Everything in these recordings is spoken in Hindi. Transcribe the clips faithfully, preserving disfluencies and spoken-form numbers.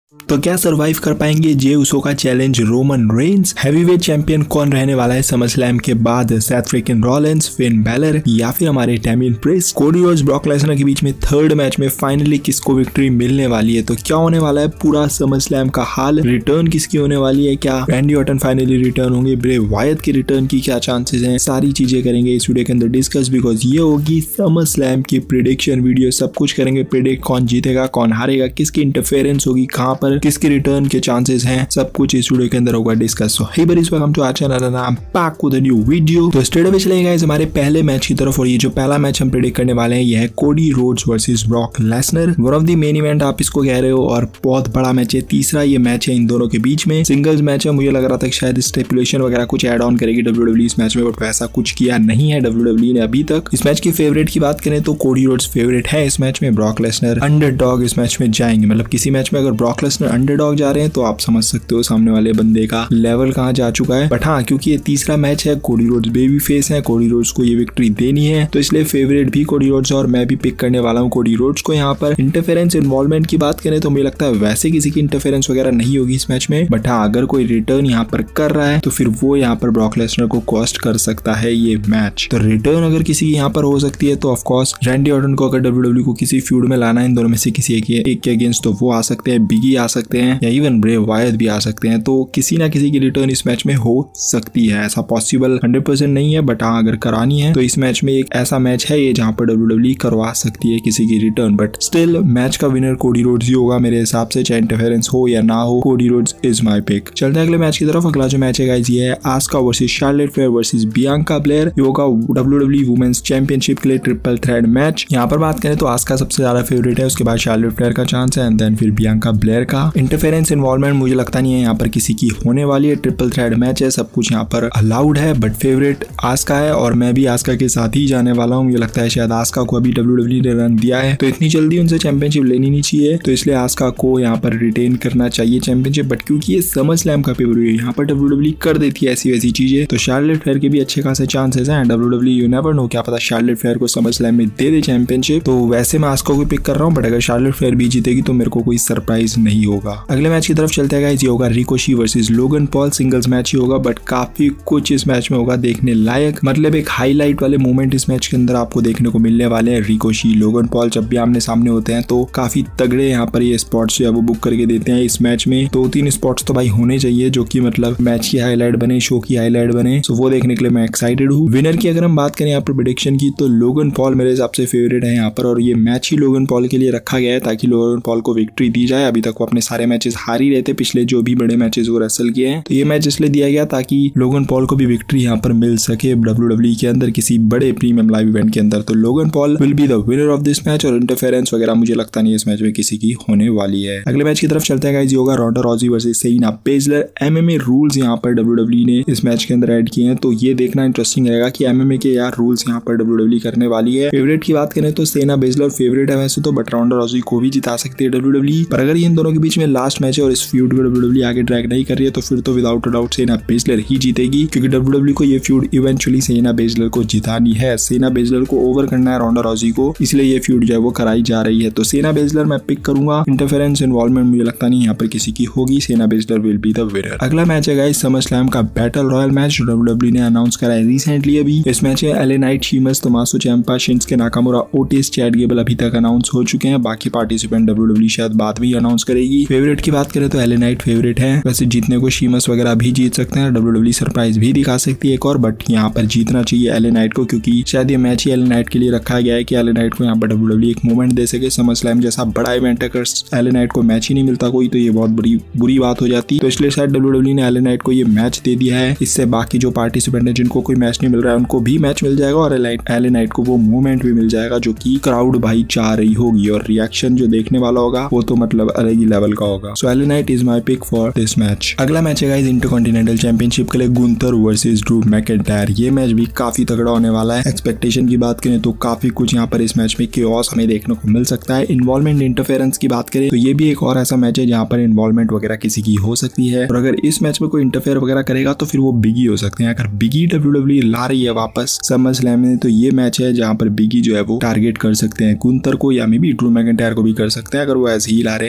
तो क्या सरवाइव कर पाएंगे जे उसो का challenge Roman Reigns? Heavyweight champion कौन रहने वाला है समरस्लैम के बाद? Seth Freakin Rollins, Finn Balor या फिर हमारे Damian Priest? Cody Rhodes, Brock Lesnar के बीच में थर्ड मैच में फाइनली किसको विक्ट्री मिलने वाली है? तो क्या होने वाला है पूरा समरस्लैम का हाल? रिटर्न किसकी होने वाली है? क्या रैंडी ऑर्टन फाइनली रिटर्न होंगे? ब्रे वायत के रिटर्न की क्या चांसेस हैं? सारी चीजें करेंगे इस वीडियो के अंदर डिस्कस, बिकॉज ये होगी समरस्लैम की प्रिडिक्शन वीडियो। सब कुछ करेंगे, प्रिडिक्ट कौन जीतेगा, कौन हारेगा, किसकी इंटरफेरेंस होगी, कहां पर किसके रिटर्न के चांसेस हैं, सब कुछ इस वीडियो के अंदर होगा discuss. So hey buddy welcome to our channel and I am back with a new video. तो स्ट्रेट अवे चलेंगे गाइस हमारे पहले मैच की तरफ, और ये जो पहला मैच हम प्रेडिक्ट करने वाले हैं ये है Cody Rhodes versus Brock Lesnar. One of the main event आप इसको कह रहे हो, और बहुत बड़ा मैच है। तीसरा ये मैच है इन दोनों के बीच में, सिंगल्स मैच है। मुझे लग रहा था कि शायद स्टेपुलेशन वगैरह कुछ ऐड ऑन करेगी डब्ल्यूडब्ल्यूई इस मैच में, बट वैसा कुछ किया नहीं है डब्ल्यूडब्ल्यूई ने अभी तक। इस मैच की फेवरेट की बात करें तो कोडी रोड्स फेवरेट है इस मैच में, ब्रॉक लेसनर अंडरडॉग इस मैच में जाएंगे। मतलब किसी मैच में अगर ब्रॉक लेसनर अंडरडॉग जा रहे हैं तो आप समझ सकते हो सामने वाले बंदे का लेवल कहां जा चुका है। बट हाँ, क्योंकि ये तीसरा मैच है, कोडी रोड्स बेबी फेस है, कोडी रोड्स को ये विक्ट्री देनी है, तो इसलिए फेवरेट भी कोडी रोड्स, और मैं भी पिक करने वाला हूं कोडी रोड्स को। यहाँ पर इंटरफेरेंस इन्वॉल्वमेंट की बात करें तो मुझे लगता है वैसे किसी की इंटरफेरेंस वगैरह नहीं होगी इस मैच में, बट हाँ अगर कोई रिटर्न यहाँ पर कर रहा है तो फिर वो यहाँ पर ब्रॉक लेसनर को कॉस्ट कर सकता है ये मैच। तो रिटर्न अगर किसी की यहाँ पर हो सकती है तो ऑफकोर्स रैंडी ऑर्टन को अगर डब्ल्यूडब्ल्यूई को किसी फ्यूड में लाना है इन दोनों में से किसी एक के अगेंस्ट, तो वो आ सकते हैं, बिगी आ सकते हैं, या इवन ब्रे वायत भी आ सकते हैं। तो किसी ना किसी की रिटर्न इस मैच में हो सकती है। ऐसा पॉसिबल हंड्रेड परसेंट नहीं है, बट हाँ अगर करानी है तो इस मैच में एक ऐसा मैच है ये जहाँ पर डब्ल्यूडब्ल्यूई करवा सकती है किसी की रिटर्न। बट स्टिल मैच का विनर कोडी रोड्स ही होगा मेरे हिसाब से, चाहे इंटरफेरेंस हो या ना हो। Cody Rhodes is my pick. चलते हैं अगले मैच की तरफ। अगला जो मैच है गाइस ये है Asuka versus Charlotte Flair versus Bianca Belair. ये होगा डब्ल्यूडब्ल्यूई वुमेन्स चैंपियनशिप के लिए ट्रिपल थ्रेट मैच। यहाँ पर बात करें तो आस्का सबसे ज्यादा फेवरेट है, उसके बाद शार्लेट फ्लेयर का चांस है, एंड देन फिर बियांका ब्लेयर का। इंटरफेरेंस इन्वॉल्वमेंट मुझे लगता नहीं है यहाँ पर किसी की होने वाली है, ट्रिपल थ्रेड मैच है, सब कुछ यहाँ पर अलाउड है, बट फेवरेट आस्का है और मैं भी आस्का के साथ ही जाने वाला हूँ। मुझे लगता है शायद आस्का को अभी डब्ल्यूडब्ल्यूई ने रन दिया है तो इतनी जल्दी उनसे चैंपियनशिप लेनी नहीं चाहिए, तो इसलिए आस्का को यहाँ पर रिटेन करना चाहिए चैंपियनशिप। बट क्योंकि ये समरस्लैम का पेपर है, यहाँ पर डब्ल्यूडब्ल्यूई कर देती है ऐसी वैसी चीजें, तो शार्लेट फ्लेयर के भी अच्छे खासे चांसेस हैं। डब्ल्यूडब्ल्यूई यू नेवर नो, क्या पता शार्लेट फ्लेयर को समरस्लैम में दे दे चैंपियनशिप। तो वैसे मैं आस्का को पिक कर रहा हूँ, बट अगर शार्लेट फ्लेयर भी जीतेगी तो मेरे को कोई सरप्राइज नहीं होगा। अगले मैच की तरफ चलते हैं गाइस, ये होगा Ricochet versus Logan Paul. Singles match ही होगा, बट काफी कुछ इस मैच में होगा देखने लायक। मतलब एक हाईलाइट वाले मोमेंट इस मैच के अंदर आपको देखने को मिलने वाले हैं। रिकोशी लोगन पॉल जब भी आमने सामने होते हैं तो काफी तगड़े यहाँ पर ये स्पॉट्स जो है वो बुक करके देते हैं इस मैच में। दो तीन स्पॉट्स तो भाई होने चाहिए जो कि मतलब मैच की हाईलाइट बने, शो की हाईलाइट बने, सो वो देखने के लिए मैं एक्साइटेड हूँ। विनर की अगर हम बात करें यहाँ पर प्रेडिक्शन की तो लोगन पॉल मेरे हिसाब से फेवरेट है यहाँ पर, और ये मैच ही लोगन पॉल के लिए रखा गया है ताकि लोगन पॉल को विक्ट्री दी जाए। अभी तक वो अपने सारे मैचेस हार ही रहते, पिछले जो भी बड़े मैचेस वो रेसल किए हैं, तो ये मैच इसलिए दिया गया ताकि लोगन पॉल को भी विक्ट्री यहाँ पर मिल सके डब्ल्यूडब्ल्यूई के अंदर किसी बड़े प्रीमियम लाइव इवेंट के अंदर। तो Logan Paul will be the winner of this match, और इंटरफेरेंस वगैरह मुझे लगता नहीं इस मैच में किसी की होने वाली है। अगले मैच की तरफ चलते हैं गाइस, ये होगा Ronda Rousey versus Shayna Baszler. MMA rules यहाँ पर डब्ल्यूडब्ल्यूई ने इस मैच के अंदर ऐड किए हैं, तो ये देखना इंटरेस्टिंग रहेगा कि एमएमए के यार रूल्स यहाँ पर डब्ल्यूडब्ल्यूई करने वाली है। फेवरेट की बात करें तो सेइना बेजलर फेवरेट है वैसे तो, बट रोंडा रॉजी को भी जिता सकती है डब्ल्यूडब्ल्यूई। पर अगर ये इन दोनों के बीच में लास्ट मैच है और इस फ्यूड को डब्ल्यूडब्ल्यूई आगे ड्रैग नहीं कर रही है तो फिर तो without a doubt Shayna Baszler ही जीतेगी, क्योंकि डब्ल्यूडब्ल्यूई को ये फ्यूड इवेंचुअली सेइना बेजलर को जितानी है। सेइना बेजलर को ओवर करना है रोंडा रॉजी को, इसलिए ये फ्यूड जो है वो कराई जा रही है। तो सेइना बेजलर मैं पिक करूंगा। इंटरफेरेंस इन्वॉल्वमेंट मुझे लगता नहीं यहाँ पर किसी की होगी, Shayna Baszler will be the winner. अगला मैच है गाइस समरस्लैम का बैटल रॉयल मैच, डब्ल्यूडब्ल्यूई ने अनाउंस करा है रिसेंटली अभी। इस मैच में L A Knight, Sheamus, Tommaso Ciampa, Shinsuke Nakamura, Otis, Chad Gable अभी तक अनाउंस हो चुके हैं। बाकी पार्टिसिपेंट डब्ल्यूडब्ल्यूई शायद बाद में अनाउंस करेगी। फेवरेट की बात करें तो एले नाइट फेवरेट है, वैसे जीतने को शीमस वगैरह भी जीत सकते हैं, डब्ल्यूडब्ल्यूई सरप्राइज भी दिखा सकती है एक और, बट यहाँ पर जीतना चाहिए एले नाइट को, क्योंकि शायद ये मैच ही एले नाइट के लिए रखा गया है कि एले नाइट को यहाँ पर डब्ल्यूडब्ल्यूई एक मोमेंट दे सके। समरस्लैम जैसा बड़ा इवेंट अगर एले नाइट को मैच ही नहीं मिलता कोई तो ये बहुत बुरी बुरी बात हो जाती, तो इसलिए शायद डब्ल्यूडब्ल्यूई ने एले नाइट को ये मैच दे दिया है। इससे बाकी जो पार्टिसिपेंट है जिनको कोई मैच नहीं मिल रहा है उनको भी मैच मिल जाएगा, और एले नाइट को वो मोमेंट भी मिल जाएगा जो कि क्राउड भाई चाह रही होगी, और रिएक्शन जो देखने वाला होगा वो तो मतलब अलग ही लेवल का होगा। So L A Knight is my pick for this match. अगला मैच है गाइस इंटरकॉन्टिनेंटल चैंपियनशिप के लिए गुंथर वर्सेस ड्रू मैकिंटायर। ये मैच भी काफी तगड़ा होने वाला है। एक्सपेक्टेशन की बात करें तो काफी कुछ यहाँ पर इस मैच में केओस हमें देखने को मिल सकता है। इन्वॉल्वमेंट इंटरफेरेंस की बात करें तो ये भी एक और ऐसा मैच है जहाँ पर इन्वॉल्वमेंट वगैरह किसी की हो सकती है, और अगर इस मैच में कोई इंटरफेयर वगैरह करेगा तो फिर वो बिगी हो सकते हैं। अगर बिगी डब्ल्यूडब्ल्यूई ला रही है वापस समरस्लैम में तो ये मैच है जहाँ पर बिगी जो है वो टारगेट कर सकते हैं गुंथर को, या मे बी ड्रू मैकिंटायर को भी कर सकते हैं अगर वो ऐसे ही ला रहे हैं। तो इंटरेस्टिंग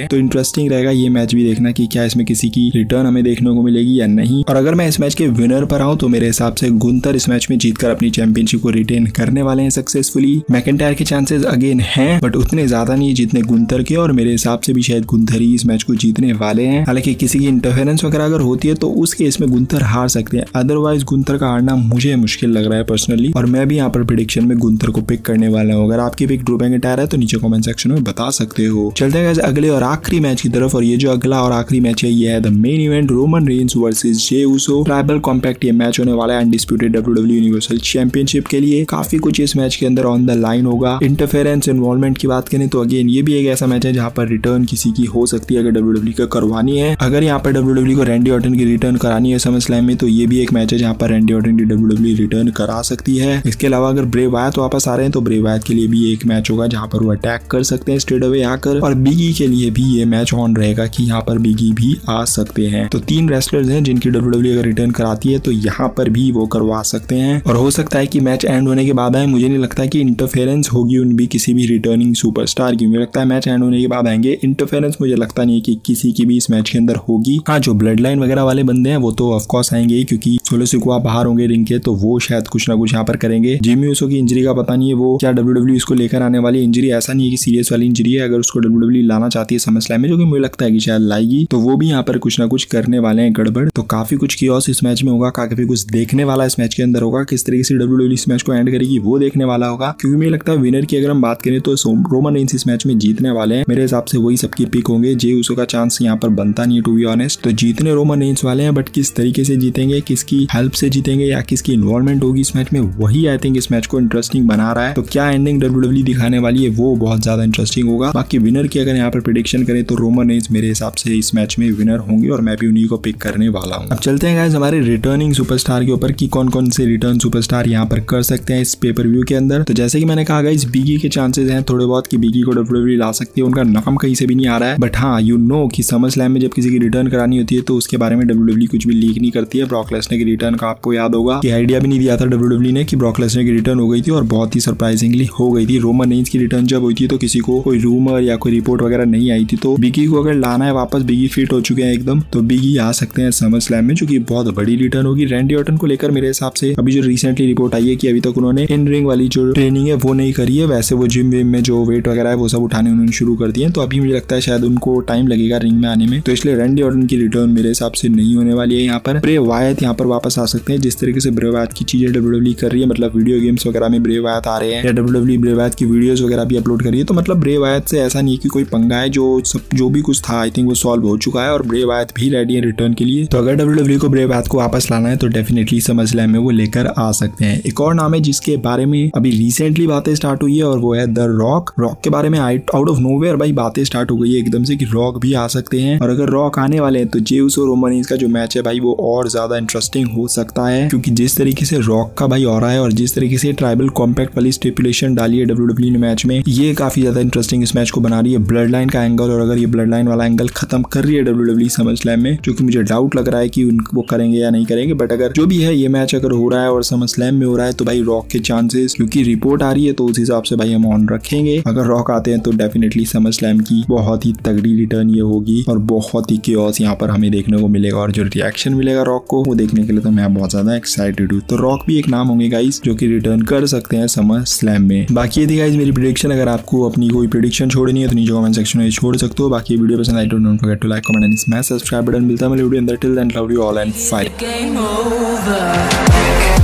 इंटरेस्टिंग रहेगा ये मैच भी देखना कि क्या इसमें किसी की रिटर्न हमें देखने को मिलेगी या नहीं। और अगर मैं इस मैच के विनर पर आऊं तो मेरे हिसाब से गुंथर इस मैच में जीतकर अपनी चैंपियनशिप को रिटेन करने वाले हैं सक्सेसफुली। मैकेंटायर के चांसेस अगेन हैं बट उतने ज्यादा नहीं जितने गुंथर के, और मेरे हिसाब से भी शायद गुंथर ही इस मैच को जीतने वाले हैं। हालांकि किसी की इंटरफेरेंस वगैरह अगर होती है तो उस केस में गुंथर हार सकते हैं, अदरवाइज गुंथर का हारना मुझे मुश्किल लग रहा है पर्सनली, और मैं भी यहाँ पर प्रेडिक्शन में गुंथर को पिक करने वाला हूँ। अगर आपकी पिक ड्रू मैकेंटायर है तो नीचे कमेंट सेक्शन में बता सकते हो। चलते हैं अगले और आखिरी मैच की तरफ, और ये जो अगला और आखिरी मैच है ये है the main event Roman Reigns versus Jey Uso tribal combat. ये मैच होने वाला है अनडिस्प्यूटेड डब्ल्यूडब्ल्यू यूनिवर्सल चैंपियनशिप के लिए। काफी कुछ इस मैच के अंदर ऑन द लाइन होगा। इंटरफेरेंस इन्वॉल्वमेंट की बात करें तो अगेन ये भी एक ऐसा मैच है जहाँ पर रिटर्न किसी की हो सकती है अगर डब्ल्यूडब्ल्यू का करवानी है। अगर यहाँ पर डब्ल्यूडब्ल्यू को रैंडी ऑर्टन की रिटर्न करानी है समरस्लैम में तो ये भी एक मैच है जहाँ पर रैंडी ऑर्टन की डब्ल्यूडब्ल्यू रिटर्न करा सकती है। इसके अलावा अगर ब्रे वायत वापस आ रहे हैं तो ब्रे वायत के लिए भी एक मैच होगा जहाँ पर वो अटैक कर सकते हैं स्ट्रेट अवे आकर, और बिगी के लिए भी ये मैच ऑन रहेगा कि यहाँ पर बिगी भी आ सकते हैं। तो तीन रेसलर्स हैं जिनकी डब्ल्यूडब्ल्यू अगर रिटर्न कराती है तो यहाँ पर भी वो करवा सकते हैं, और हो सकता है कि मैच एंड होने के बाद आए। मुझे नहीं लगता कि इंटरफेरेंस होगी उन भी किसी भी रिटर्निंग सुपरस्टार की, मुझे लगता है मैच एंड होने के बाद आएंगे। इंटरफेरेंस मुझे लगता नहीं है कि किसी की भी इस मैच के अंदर होगी। हाँ, जो ब्लड लाइन वगैरह वाले बंदे हैं वो तो ऑफकोर्स आएंगे ही, क्योंकि सोलो सिकुआ बाहर होंगे रिंग के तो वो शायद कुछ ना कुछ यहाँ पर करेंगे। जिमी ऊसो की इंजरी का पता नहीं है वो क्या डब्ल्यूडब्ल्यू इसको लेकर आने वाली इंजरी, ऐसा नहीं है कि सीरियस वाली इंजरी है। अगर उसको डब्ल्यूडब्ल्यू लाना चाहती है समरस्लैम में, जो कि मुझे लगता है कि शायद लाएगी, तो वो भी यहाँ पर कुछ ना कुछ करने वाले हैं गड़बड़। तो काफी कुछ कियोस इस मैच में होगा, काफी कुछ देखने वाला इस मैच के अंदर होगा। किस तरीके से डब्ल्यूडब्ल्यू इस मैच को एंड करेगी वो देखने वाला होगा, क्योंकि मुझे लगता है विनर की अगर हम बात करें तो रोमन रेंस इस मैच में जीतने वाले हैं। मेरे हिसाब से वही सबकी पिक होंगे। जे ऊसो का चांस यहाँ पर बनता नहीं है टू बी ऑनेस्ट, तो जीतने रोमन रेंस वाले हैं, बट किस तरीके से जीतेंगे, किसकी हेल्प से जीतेंगे या किसकी इन्वॉल्वमेंट होगी इस मैच में, वही आई थिंक इस मैच को इंटरेस्टिंग बना रहा है। तो क्या एंडिंग डब्ल्यूडब्ल्यू दिखाने वाली है वो बहुत ज्यादा इंटरेस्टिंग होगा। बाकी विनर की अगर यहाँ पर प्रेडिक्शन करें तो रोमन रेंस मेरे हिसाब से इस मैच में विनर होंगे, और मैं भी उन्हीं को पिक करने वाला हूँ। अब चलते हैं गाइस हमारे रिटर्निंग सुपरस्टार के ऊपर कि कौन कौन से रिटर्न सुपरस्टार यहाँ पर कर सकते हैं इस पेपर व्यू के अंदर। तो जैसे कि मैंने कहा गाइस बिगी के चांसेस हैं थोड़े बहुत कि बिगी को डब्ल्यूडब्ल्यू ला सकती है, उनका नाम कहीं से भी नहीं आ रहा है, बट हाँ यू नो कि समरस्लैम में जब किसी की रिटर्न करानी होती है तो उसके बारे में डब्ल्यूडब्ल्यू कुछ भी लीक नहीं करती है। ब्रॉक लेसनर की रिटर्न का आपको याद होगा कि आइडिया भी नहीं दिया था डब्ल्यूडब्ल्यू ने कि ब्रॉक लेसनर की रिटर्न हो गई थी, और बहुत ही सरप्राइजिंगली हो गई थी। रोमन रेंस की रिटर्न जब हुई थी तो किसी को कोई रूमर या कोई रिपोर्ट वगैरह नहीं आई थी। तो बिगी को अगर लाना है वापस, बिगी फिट हो चुके हैं एकदम, तो बिगी आ सकते हैं समरस्लैम में, जो कि बहुत बड़ी रिटर्न होगी। रैंडी ऑर्टन को लेकर मेरे हिसाब से अभी जो रिसेंटली रिपोर्ट आई है कि अभी तक उन्होंने इन रिंग वाली जो ट्रेनिंग है वो नहीं करी है, वैसे वो जिम विम में जो वेट वगैरह है वो सब उठाने उन्होंने शुरू कर दिए हैं। तो अभी मुझे लगता है शायद उनको टाइम लगेगा रिंग में आने में, तो इसलिए रैंडी ऑर्टन की रिटर्न मेरे हिसाब से नहीं होने वाली है। यहाँ पर ब्रे वायत यहाँ पर वापस आ सकते हैं। जिस तरीके से ब्रे वायत की चीजें डब्ल्यूडब्ल्यू कर रही है, मतलब वीडियो गेम्स वगैरह में ब्रे वायत आ रहे हैं या डब्ल्यूडब्ल्यू ब्रे वायत की वीडियोस वगैरह भी अपलोड कर रही है, तो मतलब ब्रे वायत से ऐसा नहीं कि कोई पंगा है, जो सब जो भी कुछ था आई थिंक वो सॉल्व हो चुका है, और ब्रे वायत भी रेडी है रिटर्न के लिए। तो अगर डब्ल्यूडब्ल्यू को ब्रे वायत को वापस लाना है तो डेफिनेटली समरस्लैम में वो लेकर आ सकते हैं। एक और नाम है जिसके बारे में अभी रिसेंटली बातें स्टार्ट हुई है, और वो है द रॉक। रॉक के बारे में आउट ऑफ नोवेयर भाई बातें स्टार्ट हो गई है एकदम से कि रॉक भी आ सकते हैं, और अगर रॉक आने वाले हैं तो जे ऊसो रोमन रेंस का जो मैच है भाई वो और ज्यादा इंटरेस्टिंग हो सकता है, क्योंकि जिस तरीके से रॉक का भाई ऑरा है और जिस तरीके से ट्राइबल कॉम्पैक्ट वाली स्टिपुलेशन डाली है डब्ल्यूडब्ल्यू ने मैच में, ये काफी ज्यादा इंटरेस्टिंग इस मैच को बना रही है। ब्लड लाइन का एंगल, और अगर ये ब्लड लाइन वाला एंगल खत्म कर रही है डब्ल्यूडब्ल्यू समरस्लैम में, जो कि मुझे डाउट लग रहा है कि वो करेंगे या नहीं करेंगे, बट अगर जो भी है ये मैच अगर हो रहा है और समरस्लैम में हो रहा है तो भाई रॉक के चांसेस, क्योंकि रिपोर्ट आ रही है तो उस हिसाब से भाई हम ऑन रखेंगे। अगर रॉक आते हैं तो डेफिनेटली समरस्लैम की बहुत ही तगड़ी रिटर्न ये होगी, और बहुत ही केओस यहाँ पर हमें देखने को मिलेगा, और जो रिएक्शन मिलेगा रॉक को वो देखने के लिए तो मैं बहुत ज्यादा एक्साइटेड हूँ। तो रॉक भी एक नाम होंगे गाइस जो कि रिटर्न कर सकते हैं समरस्लैम में। बाकी ये थी गाइस मेरी प्रेडिक्शन। अगर आपको अपनी कोई प्रेडिक्शन छोड़नी है तो नीचे कमेंट सेक्शन में छोड़ सकते हो। बाकी वीडियो पसंद आई तो don't forget to like comment and smash subscribe button. मिलता है मेरे वीडियो अंदर, till then love you all and fight.